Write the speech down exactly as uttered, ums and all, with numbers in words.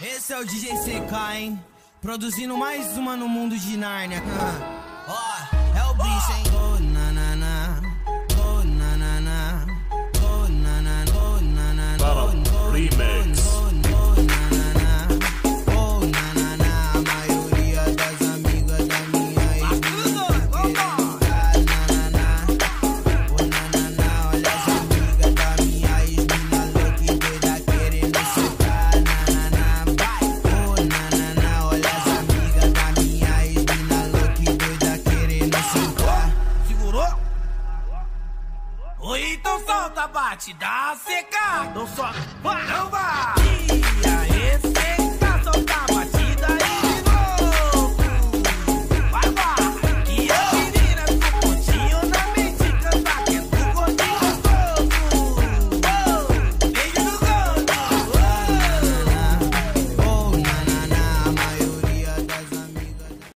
Esse é o D J C K, hein? Produzindo mais uma no mundo de Nárnia. Ó.